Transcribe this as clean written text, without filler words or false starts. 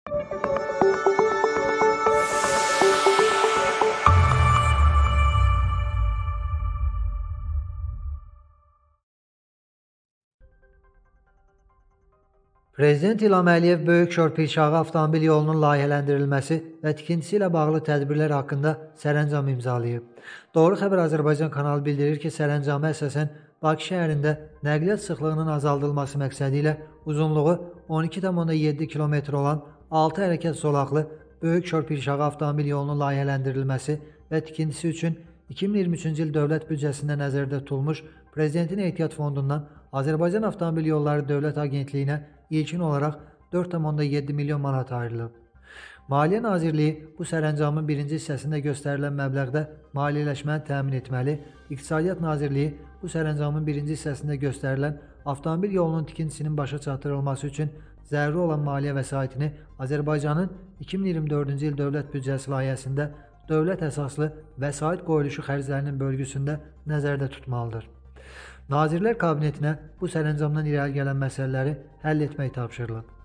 Prezident İlham Əliyev Böyükşor Pirşağı avtomobil yolunun layihələndirilməsi və tikintisi ilə bağlı tədbirlər haqqında sərəncam imzalayıb. Doğru Xəbər Azərbaycan kanalı bildirir ki, sərəncama əsasən Bakı şəhərində nəqliyyat sıxlığının azaldılması məqsədi ilə uzunluğu 12,7 km olan 6 hərəkət zolaqlı Böyükşor Pirşağı avtomobil yolunun layihələndirilməsi və tikintisi üçün 2023-cü il dövlət büdcəsində nəzərdə tutulmuş Prezidentin Ehtiyat Fondundan Azərbaycan Avtomobil Yolları Dövlət Agentliyinə ilkin olaraq 4,7 milyon manat ayrılıb. Maliyyə Nazirliyi bu sərəncamın birinci hissəsində göstərilən məbləğdə maliyyələşməni təmin etməli, İqtisadiyyat Nazirliyi bu sərəncamın birinci hissəsində göstərilən avtomobil yolunun tikintisinin başa çatdırılması üçün zəruri olan maliyyə vəsaitini Azərbaycanın 2024-cü il dövlət büdcəsi layihəsində dövlət əsaslı vəsait qoyuluşu xərclərinin bölgüsündə nəzərdə tutmalıdır. Nazirlər Kabinetinə bu sərəncamdan irəli gələn məsələləri həll etmək tapşırılıb.